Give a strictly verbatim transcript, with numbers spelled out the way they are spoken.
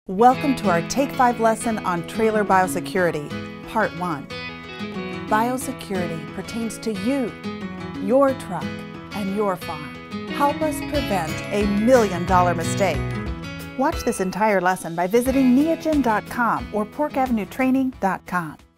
Welcome to our Take five lesson on trailer biosecurity, Part one. Biosecurity pertains to you, your truck, and your farm. Help us prevent a million dollar mistake. Watch this entire lesson by visiting neogen dot com or pork avenue training dot com.